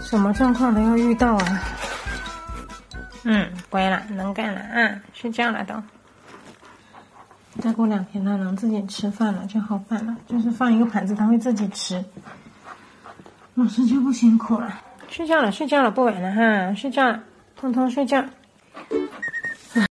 什么状况都要遇到啊。乖了，能干了啊，睡觉了都。再过2天他能自己吃饭了，就好饭了。就是放一个盘子，他会自己吃。老师就不辛苦了。睡觉了，不晚了哈，睡觉了，通通睡觉。